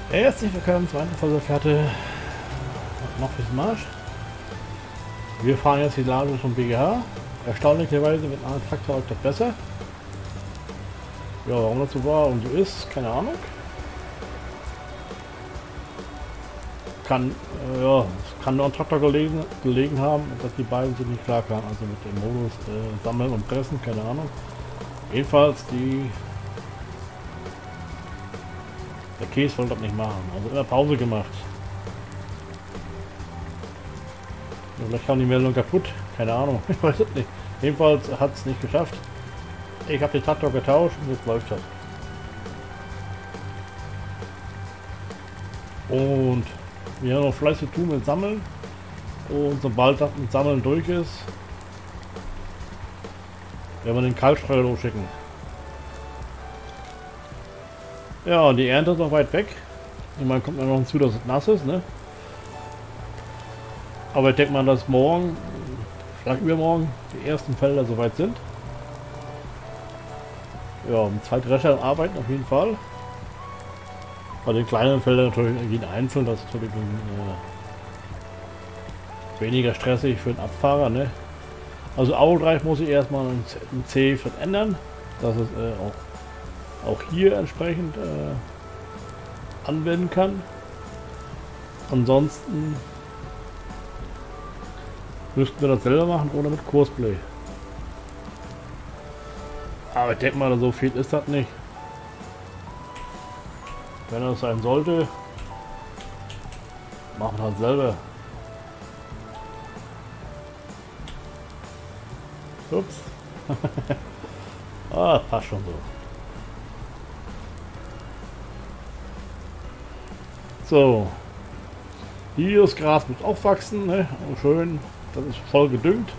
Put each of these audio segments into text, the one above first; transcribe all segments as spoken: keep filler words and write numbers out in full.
Herzlich willkommen zur Folge noch fürs Marsch. Wir fahren jetzt die Lage vom B G H. Erstaunlicherweise mit einem Traktor läuft das besser. Ja, warum das so war und so ist, keine Ahnung. Kann, äh, ja, es kann nur ein Traktor gelegen, gelegen haben, dass die beiden sich nicht klar kamen, also mit dem Modus äh, Sammeln und Pressen, keine Ahnung. Jedenfalls die Der Käse wollte das nicht machen, also immer Pause gemacht. Ja, vielleicht haben die Meldung kaputt, keine Ahnung, ich weiß es nicht. Jedenfalls hat es nicht geschafft. Ich habe den Traktor getauscht und jetzt läuft das. Und wir haben noch fleißig zu tun mit Sammeln. Und sobald das mit Sammeln durch ist, werden wir den Kaltstreuer losschicken. Ja, die Ernte ist noch weit weg. Ich meine, kommt noch hinzu, dass es nass ist, ne? Aber ich denke mal, dass morgen, vielleicht übermorgen, die ersten Felder soweit sind. Ja, mit zwei Drescher arbeiten auf jeden Fall. Bei den kleinen Feldern natürlich jeden einzeln, das ist natürlich äh, weniger stressig für den Abfahrer, ne? Also Autodrive muss ich erstmal im C verändern, dass es äh, auch auch hier entsprechend äh, anwenden kann. Ansonsten müssten wir das selber machen oder mit Kursplay. Aber ich denke mal, so viel ist das nicht. Wenn das sein sollte, machen wir halt selber. Ups. Ah, passt schon so. So, hier das Gras muss auch wachsen, ne? Und schön, das ist voll gedüngt.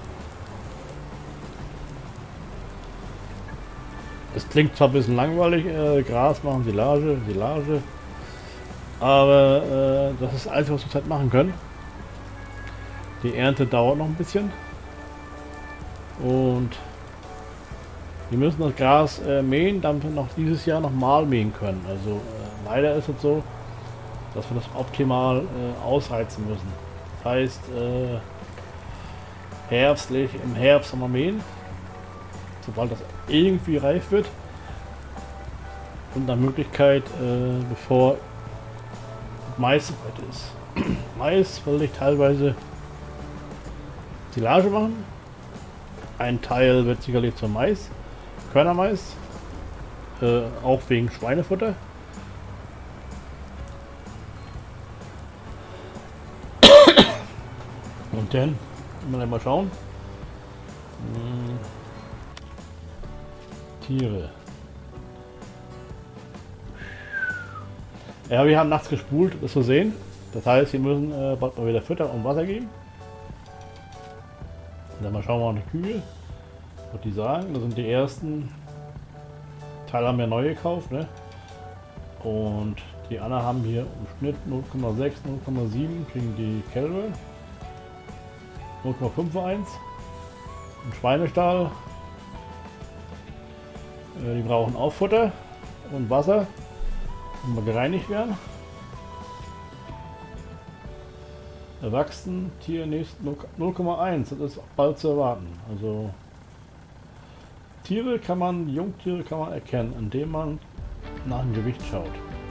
Es klingt zwar ein bisschen langweilig, äh, Gras machen, Silage, Silage, aber äh, das ist alles, was wir zurzeit machen können. Die Ernte dauert noch ein bisschen und wir müssen das Gras äh, mähen, damit wir noch dieses Jahr noch mal mähen können. Also äh, leider ist es so, dass wir das optimal äh, ausreizen müssen. Das heißt, äh, herbstlich, im Herbst nochmal mähen, sobald das irgendwie reif wird. Und nach Möglichkeit, äh, bevor Mais soweit ist. Mais will ich teilweise Silage machen. Ein Teil wird sicherlich zum Mais, Körnermais, äh, auch wegen Schweinefutter. Und dann mal mal schauen. Hm. Tiere. Ja, wir haben nachts gespult, das zu sehen. Das heißt, wir müssen äh, bald mal wieder Futter und Wasser geben. Und dann mal schauen wir an die Kühe, was die sagen. Das sind die ersten Teile, haben wir neu gekauft, ne? Und die anderen haben hier im Schnitt null Komma sechs, null Komma sieben kriegen die Kälber. null Komma fünfundfünfzig. Ein Schweinestall. Äh, die brauchen auch Futter und Wasser, um gereinigt werden. Erwachsen Tier nächst null Komma eins, das ist bald zu erwarten. Also Tiere kann man, Jungtiere kann man erkennen, indem man nach dem Gewicht schaut.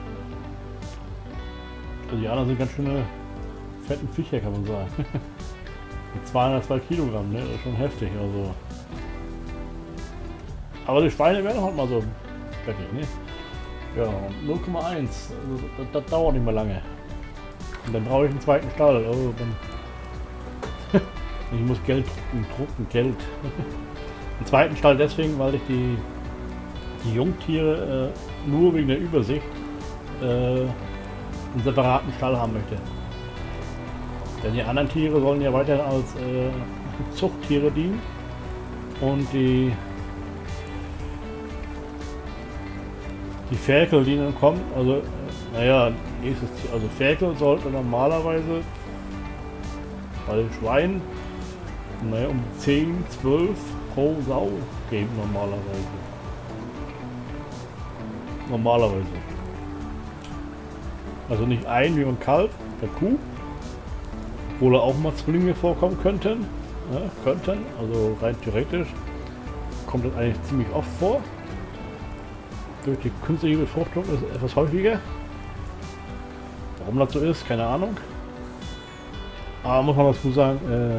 Also die anderen sind ganz schöne fetten Viecher, kann man sagen. Mit zweihundertzwei Kilogramm, ne? Das ist schon heftig, also. Aber die Schweine werden halt mal so fertig, ne? Ja, null Komma eins, also das, das dauert nicht mehr lange. Und dann brauche ich einen zweiten Stall, also dann ich muss Geld drucken, drucken Geld. Einen zweiten Stall deswegen, weil ich die, die Jungtiere äh, nur wegen der Übersicht äh, einen separaten Stall haben möchte. Denn die anderen Tiere sollen ja weiter als äh, Zuchttiere dienen und die die Ferkel, die dann kommen, also äh, naja, nächstes Tier, also Ferkel sollte normalerweise bei den Schweinen naja, um zehn, zwölf pro Sau geben normalerweise. Normalerweise. Also nicht ein wie ein Kalb der Kuh, obwohl auch mal Zwillinge vorkommen könnten. Ja, könnten, also rein theoretisch kommt das eigentlich ziemlich oft vor. Durch die künstliche Befruchtung ist es etwas häufiger. Warum das so ist, keine Ahnung. Aber muss man dazu sagen, äh,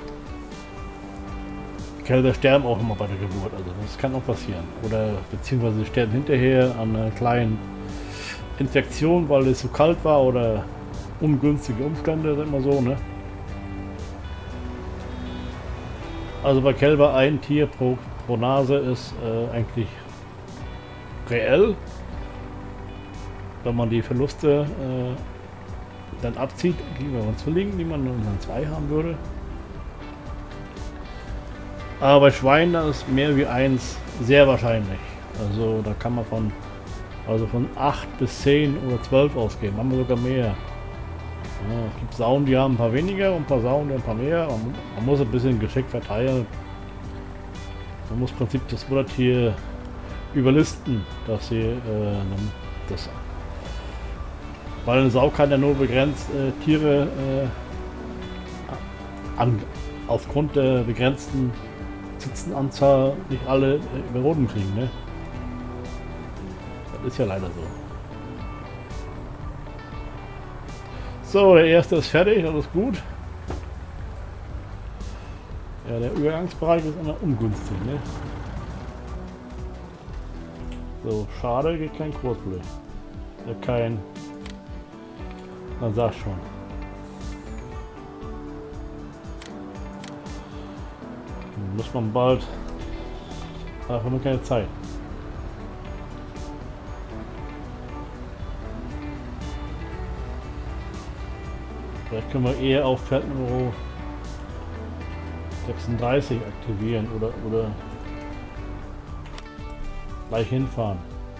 Kälber sterben auch immer bei der Geburt, also das kann auch passieren. Oder beziehungsweise sie sterben hinterher an einer kleinen Infektion, weil es so kalt war oder ungünstige Umstände, sind immer so, ne? Also bei Kälber ein Tier pro, pro Nase ist äh, eigentlich reell. Wenn man die Verluste äh, dann abzieht, gegenüber den Zwillingen, die man dann zwei haben würde. Aber bei Schweinen ist mehr wie eins sehr wahrscheinlich. Also da kann man von also von acht bis zehn oder zwölf ausgehen, haben wir sogar mehr. Ja, es gibt Sauen, die haben ein paar weniger und ein paar Sauen, die haben ein paar mehr. Man, man muss ein bisschen geschickt verteilen. Man muss im Prinzip das Muttertier überlisten, dass sie äh, das, weil eine Sau kann ja nur begrenzt äh, Tiere äh, an, aufgrund der begrenzten Sitzenanzahl nicht alle äh, über den Boden kriegen, ne? Das ist ja leider so. So, der erste ist fertig, das ist gut. Ja, der Übergangsbereich ist immer ungünstig, ne? So, schade, geht kein Kursblech. Ja, kein... Man sagt schon. Dann muss man bald... Ach, haben wir keine Zeit. Vielleicht können wir eher auf Pferd Nummer sechsunddreißig aktivieren oder, oder gleich hinfahren.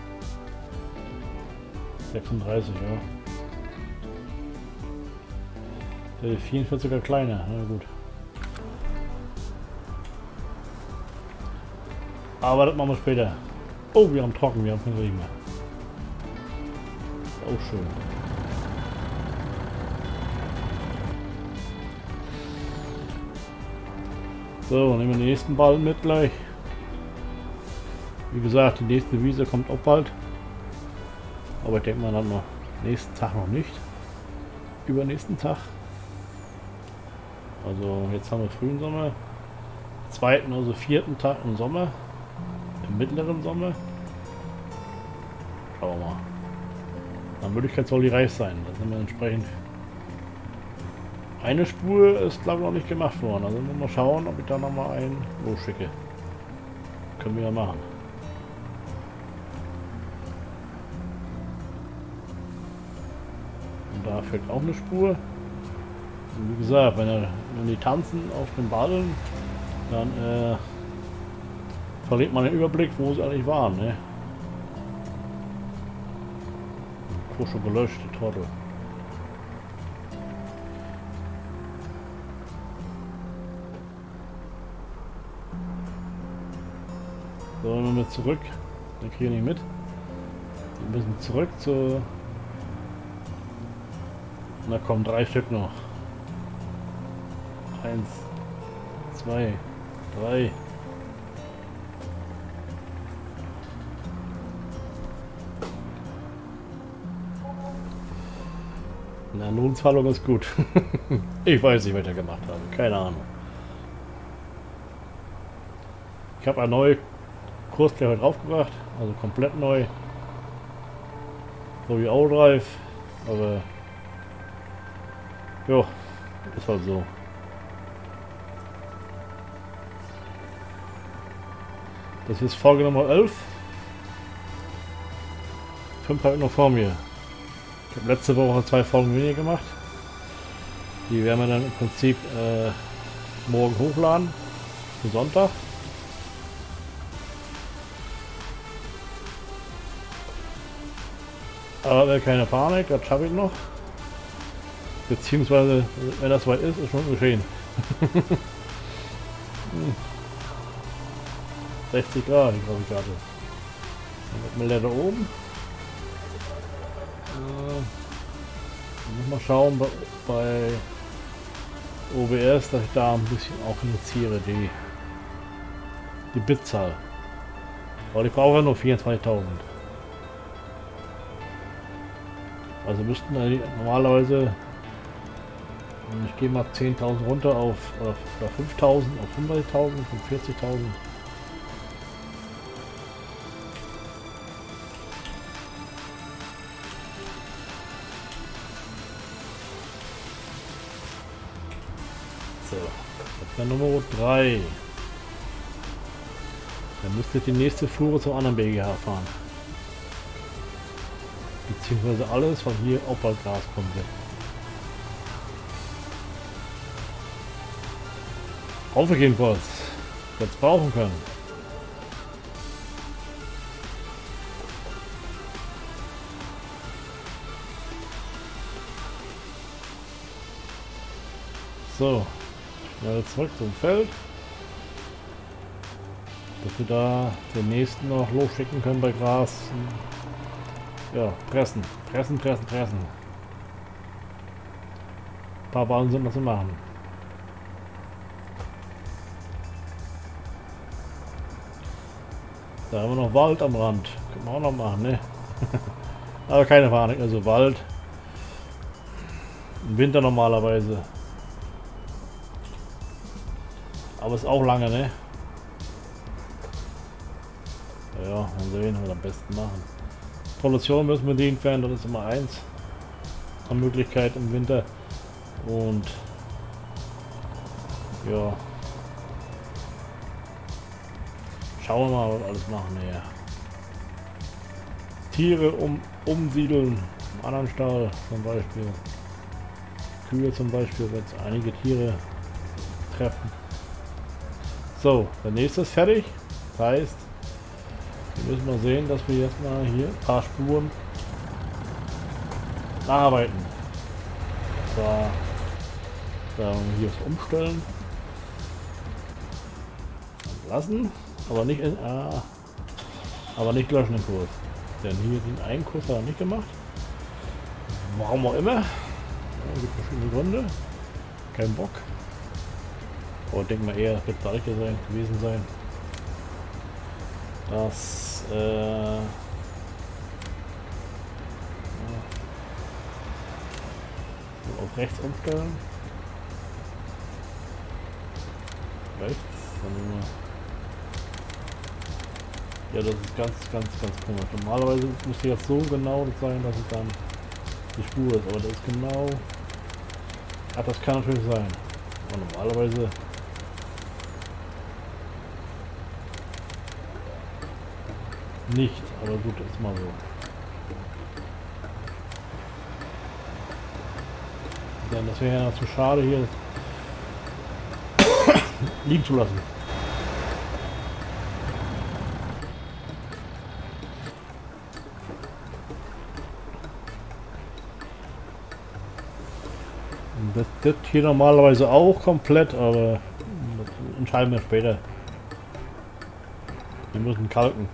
sechsunddreißig, ja. Der vierundvierzig sogar kleiner, na gut. Aber das machen wir später. Oh, wir haben trocken, wir haben keinen Regen mehr. Auch schön. So, nehmen wir den nächsten Ball mit gleich. Wie gesagt, die nächste Wiese kommt auch bald. Aber ich denke mal dann noch nächsten Tag noch nicht. Übernächsten Tag. Also jetzt haben wir frühen Sommer. Zweiten, also vierten Tag im Sommer. Im mittleren Sommer. Schauen wir mal. Nach Möglichkeit soll die reich sein. Das sind wir entsprechend. Eine Spur ist glaube ich noch nicht gemacht worden. Also müssen wir mal schauen, ob ich da noch mal einen losschicke. Können wir ja machen. Und da fehlt auch eine Spur. Und wie gesagt, wenn, er, wenn die tanzen auf den Ballen, dann äh, verliert man den Überblick, wo sie eigentlich waren. Ne? Kurs schon gelöscht, die Torte. So, wenn wir zurück, dann kriege ich nicht mit. Wir müssen zurück zu. Na komm, drei Stück noch. Eins, zwei, drei. Na, Lohnzahlung ist gut. Ich weiß nicht, was ich gemacht habe. Keine Ahnung. Ich habe eine neue Kurskleber draufgebracht, also komplett neu. So wie O-Drive, aber jo, ist halt so. Das ist Folge Nummer elf. Fünf habe ich noch vor mir. Ich habe letzte Woche zwei Folgen weniger gemacht. Die werden wir dann im Prinzip äh, morgen hochladen. Für Sonntag. Aber keine Panik, das schaffe ich noch. Beziehungsweise, wenn das weit ist, ist schon geschehen. sechzig Grad, glaube ich gerade. Dann wird mir der da oben. Ich muss mal schauen bei, bei O B S, dass ich da ein bisschen auch reduziere, die, die Bitzahl. Aber ich brauche ja nur vierundzwanzigtausend. Also müssten wir normalerweise, ich gehe mal zehntausend runter auf oder fünftausend, auf fünfunddreißigtausend, auf vierzigtausend. So, das wäre Nummer drei. Dann müsste die nächste Fuhre zum anderen B G H fahren. Beziehungsweise alles, was hier auch bei Gras kommt. Hoffe ich jedenfalls, jetzt brauchen können. So, schnell zurück zum Feld. Dass wir da den nächsten noch losschicken können bei Gras. Ja, pressen, pressen, pressen, pressen. Ein paar Bahnen sind noch zu machen. Da haben wir noch Wald am Rand. Können wir auch noch machen, ne? Aber keine Panik, also Wald. Im Winter normalerweise. Aber ist auch lange, ne? Ja, mal sehen, was wir am besten machen. Produktion müssen wir den entfernen, das ist immer eins an Möglichkeit im Winter. Und ja, schauen wir mal, was wir alles machen hier. Tiere um, umsiedeln, im anderen Stall zum Beispiel. Kühe zum Beispiel, wenn es einige Tiere treffen. So, der nächste ist fertig. Das heißt, wir müssen mal sehen, dass wir jetzt mal hier ein paar Spuren nacharbeiten. Und zwar da hier das Umstellen lassen, aber nicht in, äh, aber nicht löschen den Kurs. Denn hier den einen Kurs hat er nicht gemacht. Warum auch immer. Ja, gibt verschiedene Gründe. Kein Bock. Aber ich denke mal eher, das wird dadurch gewesen sein, dass äh, ja, auf rechts umstellen. Rechts. Dann, ja, das ist ganz, ganz, ganz komisch. Normalerweise müsste jetzt so genau sein, dass es dann die Spur ist, aber das ist genau. Ach, das kann natürlich sein. Aber normalerweise nicht, aber gut, ist mal so. Denn das wäre ja zu schade, hier liegen zu lassen. Das, das hier normalerweise auch komplett, aber das entscheiden wir später. Wir müssen kalken.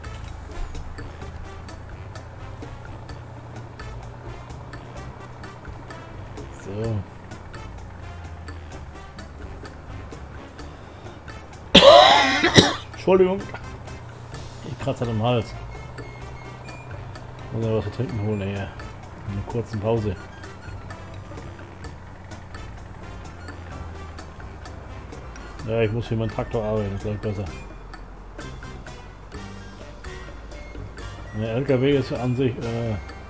So. Entschuldigung. Ich kratze an dem Hals. Muss ja was zu trinken holen, ey. In einer kurzen Pause. Ja, ich muss hier meinen Traktor arbeiten, das ist gleich besser. Der L K W ist ja an sich äh,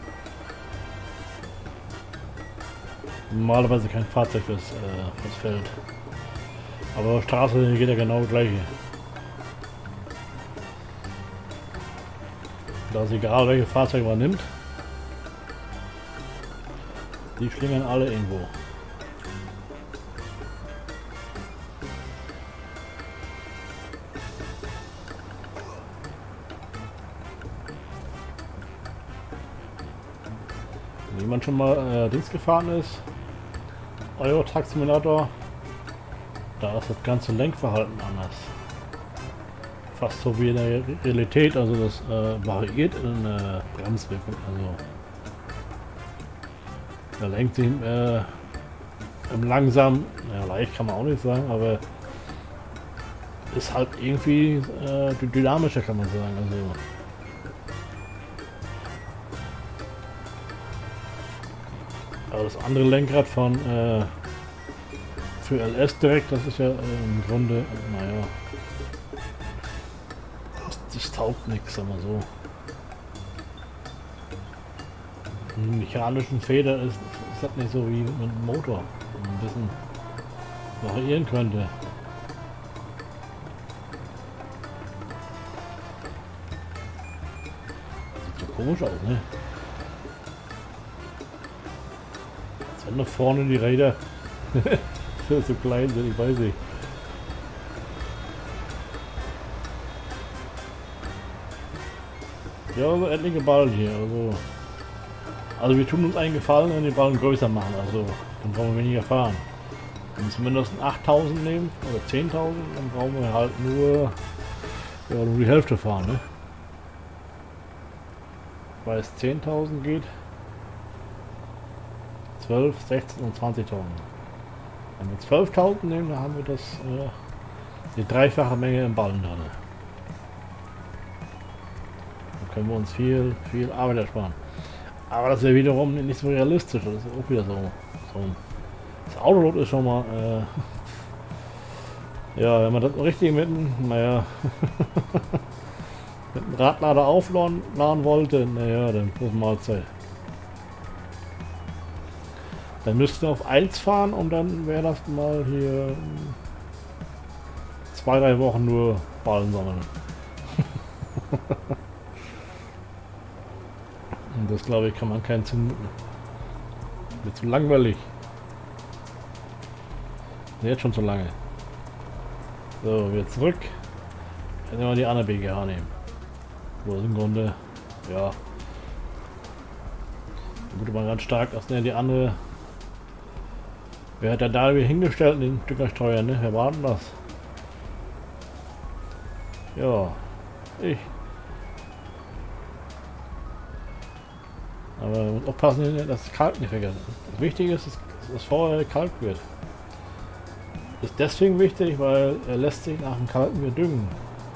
normalerweise kein Fahrzeug fürs, äh, fürs Feld. Aber auf der Straße geht ja genau das gleiche. Da ist egal, welche Fahrzeug man nimmt. Die schlingern alle irgendwo. Wenn jemand schon mal äh, Dings gefahren ist, Euro Truck Simulator, da ist das ganze Lenkverhalten anders. Fast so wie in der Realität, also das äh, variiert in der Bremswirkung. Also Da lenkt sich äh, im langsam, ja leicht kann man auch nicht sagen, aber ist halt irgendwie äh, dynamischer, kann man sagen. Also aber das andere Lenkrad von äh, für L S direkt, das ist ja äh, im Grunde, naja, das, das taugt nichts, sagen wir so. Einen mechanischen Feder ist, ist das nicht so wie mit einem Motor, wo man ein bisschen variieren könnte. Sieht so komisch aus, ne? Als wenn da vorne die Räder so klein sind, ich weiß nicht. Ja, also etliche Ballen hier, also. Also wir tun uns einen Gefallen, wenn die Ballen größer machen, also dann brauchen wir weniger fahren. Wenn wir zumindest achttausend nehmen oder zehntausend, dann brauchen wir halt nur, ja, nur die Hälfte fahren, ne? Weil es zehntausend geht, zwölf, sechzehn und zwanzigtausend. Wenn wir zwölftausend nehmen, dann haben wir das, äh, die dreifache Menge im Ballen drin. Dann können wir uns viel, viel Arbeit ersparen. Aber das ist ja wiederum nicht so realistisch, das ist auch wieder so. so. Das Autolot ist schon mal, äh, ja, wenn man das richtig mit einem, naja, mit einem Radlader aufladen wollte, naja, dann muss Mahlzeit. Dann müssten wir auf eins fahren und dann wäre das mal hier zwei, drei Wochen nur Ballen sammeln. Und das, glaube ich, kann man keinen zumuten. Wird zu langweilig. Jetzt schon zu lange. So, wieder zurück. Dann werden wir die andere B G H nehmen. Wo ist im Grunde, ja. Gut, aber ganz stark. Das ist ja die andere. Wer hat da da wieder hingestellt, den Stückersteuer, ne? Wer war denn das? Ja, ich. Aber man muss aufpassen, dass das Kalk nicht vergessen. Das Wichtige ist, dass das vorher gekalkt wird. Das ist deswegen wichtig, weil er lässt sich nach dem Kalken wieder düngen.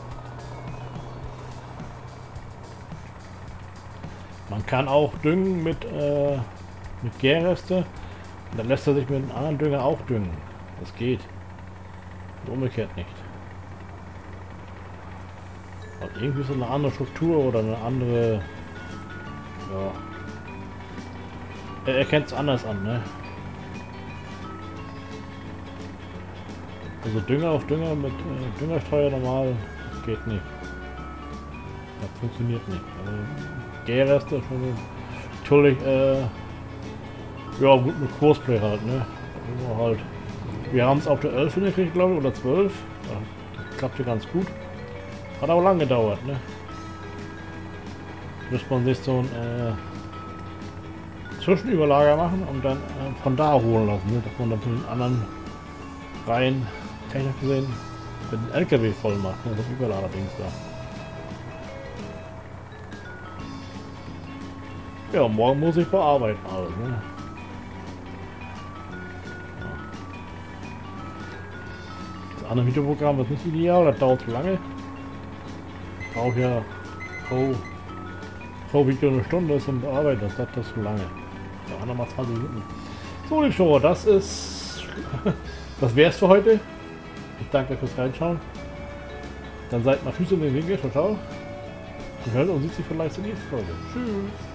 Man kann auch düngen mit, äh, mit Gärreste. Und dann lässt er sich mit einem anderen Dünger auch düngen. Das geht. Und umgekehrt nicht. Und irgendwie so eine andere Struktur oder eine andere. Ja. Er erkennt es anders an, ne? Also Dünger auf Dünger mit äh, Düngerstreuer normal, das geht nicht. Das funktioniert nicht. Also Gärreste schon natürlich, äh, ja gut mit Kursplay halt, ne? Also halt. Wir haben es auf der elf hingekriegt, glaube ich, oder zwölf. Das klappte ganz gut. Hat aber lange gedauert, ne? Muss man sich so ein äh, Zwischenüberlager machen und dann äh, von da holen lassen, ne? Dass man dann von den anderen rein, kann ich noch gesehen, mit dem L K W voll macht, ne? Das Überladerdings da. Ja, morgen muss ich bearbeiten alles, ne? Ja. Das andere Videoprogramm ist nicht ideal, das dauert zu lange. Ich brauche ja pro, pro Video eine Stunde zum Bearbeiten, das hat das zu lange. Ja, nochmal zwanzig Minuten. So, die Show, das ist. Das wär's für heute. Ich danke fürs Reinschauen. Dann seid mal Füße in den Winkel, ciao, ciao. Und hört und sieht sich vielleicht zur nächsten Folge. Tschüss.